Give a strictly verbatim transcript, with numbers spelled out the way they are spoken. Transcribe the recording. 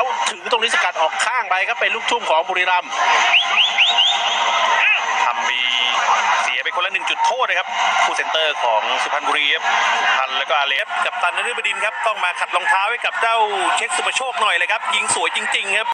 แล้วถึงตรงนี้สกัดออกข้างไปครับเป็นลูกทุ่มของบุรีรัมย์ทำมีเสียไปคนละหนึ่งจุดโทษนะครับผู้เซนเตอร์ของสุพรรณบุรีครับสุพรรณแล้วก็อาเลฟกับตันนฤบดินครับต้องมาขัดรองเท้าให้กับเจ้าเช็คสุภโชคหน่อยเลยครับยิงสวยจริงๆครับ